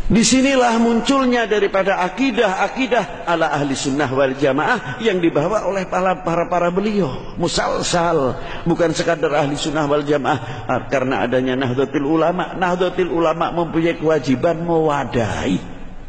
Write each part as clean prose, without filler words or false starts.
Disinilah munculnya daripada akidah ala ahli sunnah wal jamaah yang dibawa oleh para beliau musalsal, bukan sekadar ahli sunnah wal jamaah karena adanya Nahdlatul Ulama. Nahdlatul Ulama mempunyai kewajiban mewadahi.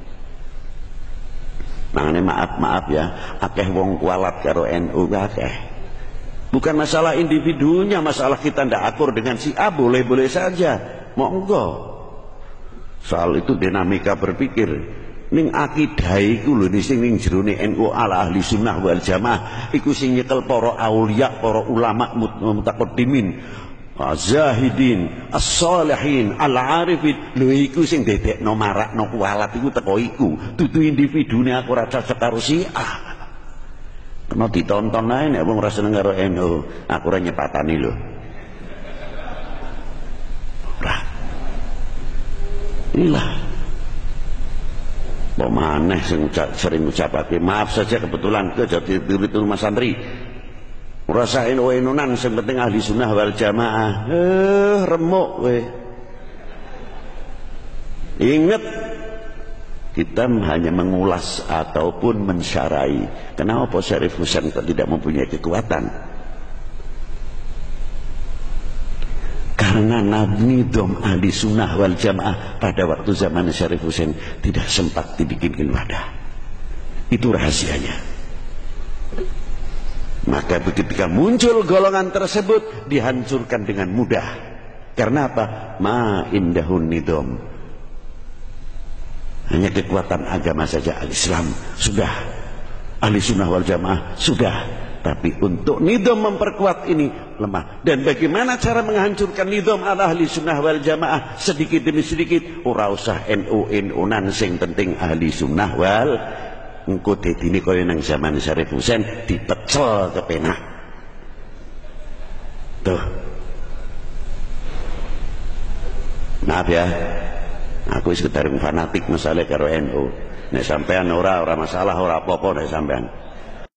Makanya maaf ya, akeh wong kualat karo NU akeh. Bukan masalah individunya, masalah kita ndak akur dengan si A, boleh-boleh saja, monggo. Soal itu dinamika berpikir. Ning akidah iku lho sing ning jerone NU ala ahli sunnah wal jamaah iku sing nyekel para aulia, para ulama mutaqaddimin, zahidin, as-salihin, al-arifin. Lho iku sing dedekno marakno kualat iku teko iku. Dudu individune aku ora cocok karo si A. Kena ditonton ae nek wong ora seneng karo NU, aku ora nyepatani lho. Inilah pemaneh sering ucapake maaf saja kebetulan ke jadi itu Mas Santri ngerasain enunan yang penting ahli sunnah wal jamaah remuk we. Ingat kita hanya mengulas ataupun mensyarai. Kenapa Syarif Husain tidak mempunyai kekuatan? Karena nidom ahli sunnah wal jamaah pada waktu zaman Syarif Husain tidak sempat dibikinkan wadah. Itu rahasianya. Maka ketika muncul golongan tersebut dihancurkan dengan mudah. Karena apa? Ma indahun nidom. Hanya kekuatan agama saja al-Islam sudah. Ahli sunnah wal jamaah sudah. Tapi untuk nidom memperkuat ini lemah. Dan bagaimana cara menghancurkan nidom ala ahli sunnah wal jamaah sedikit demi sedikit? Ora usah NU-NU-nan sing penting ahli sunnah wal. Engko dedine kaya nang zaman Syarif Husain dipecel kepenak. Tuh. Maaf ya. Aku sekedar fanatik masalah karo NU. Nek sampean ora masalah, ora apa-apa nek sampean.